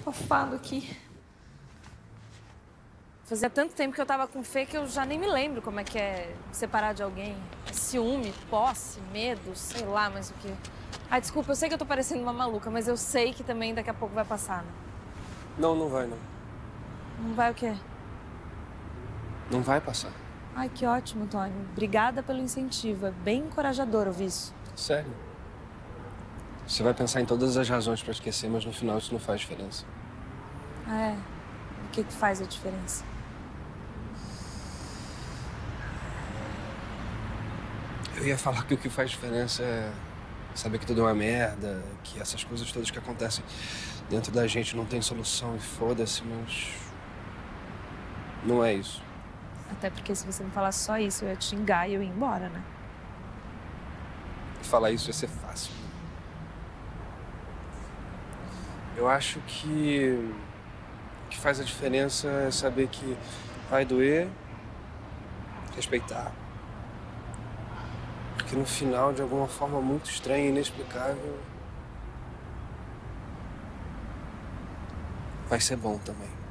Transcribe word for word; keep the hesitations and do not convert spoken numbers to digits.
abafado aqui. Fazia tanto tempo que eu tava com Fê que eu já nem me lembro como é que é separar de alguém. Ciúme, posse, medo, sei lá mais o quê. Ai, desculpa, eu sei que eu tô parecendo uma maluca, mas eu sei que também daqui a pouco vai passar, né? Não, não vai, não. Não vai o quê? Não vai passar. Ai, que ótimo, Antônio. Obrigada pelo incentivo. É bem encorajador ouvir isso. Sério. Você vai pensar em todas as razões pra esquecer, mas no final isso não faz diferença. Ah, é? O que que faz a diferença? Eu ia falar que o que faz diferença é saber que tudo é uma merda, que essas coisas todas que acontecem dentro da gente não tem solução e foda-se, mas não é isso. Até porque se você me falasse só isso, eu ia te xingar e eu ia embora, né? Falar isso ia ser fácil. Eu acho que o que faz a diferença é saber que vai doer, respeitar. Porque no final, de alguma forma muito estranha e inexplicável, vai ser bom também.